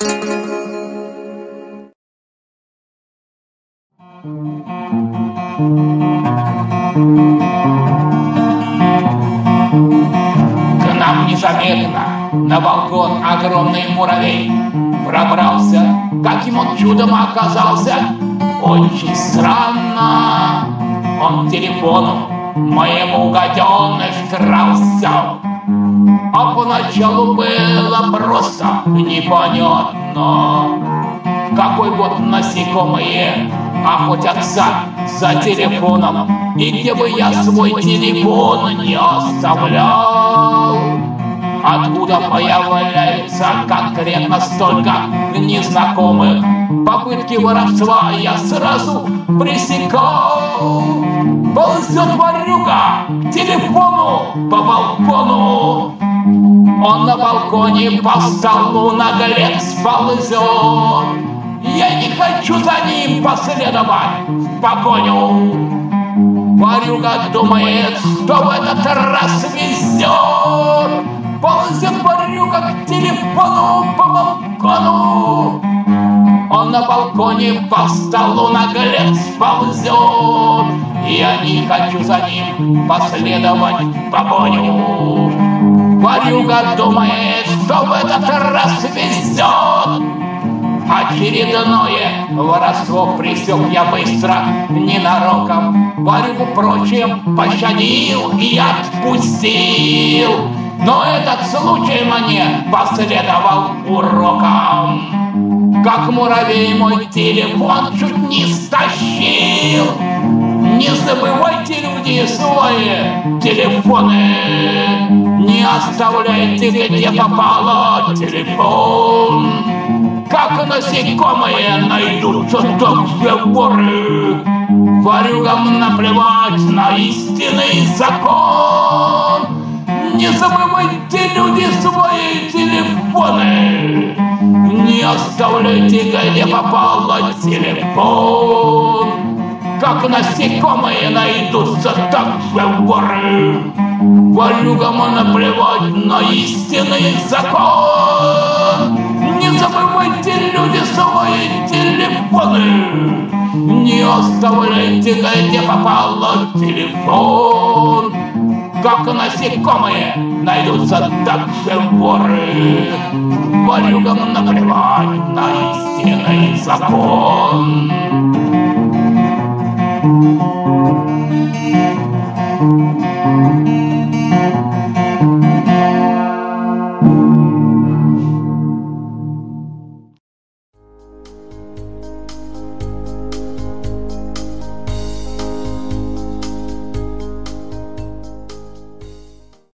К нам незаметно на балкон огромный муравей пробрался. Каким он чудом оказался, очень странно. Он к телефону моему гаденыш крался. А поначалу было просто непонятно, какой вот насекомые охотятся за телефоном. И где бы я свой телефон не оставлял, откуда появляется конкретно столько незнакомых. Попытки воровства я сразу пресекал. Ползет ворюга к телефону по балкону. Он на балконе по столу наглец ползет. Я не хочу за ним последовать в погоню. Ворюга думает, что в этот раз везет. Ползет ворюга к телефону по балкону. Он на балконе по столу наглец ползет. Я не хочу за ним последовать в погоню. Ворюга думает, что в этот раз везет. Очередное воровство пресек я быстро, ненароком. Ворюгу, впрочем, пощадил и отпустил. Но этот случай мне последовал уроком. Как муравей мой телефон чуть не стащил. Не забывайте, люди, свои телефоны. Не оставляйте, где попало телефон. Как насекомые найдутся также воры. Ворюгам наплевать на истинный закон. Не забывайте, люди, свои телефоны. Не оставляйте, где попало телефон. Как насекомые найдутся также воры. Ворюгам наплевать на истинный закон. Не забывайте, люди, свои телефоны. Не оставляйте, где попало телефон. Как насекомые найдутся также воры. Ворюгам наплевать на истинный закон.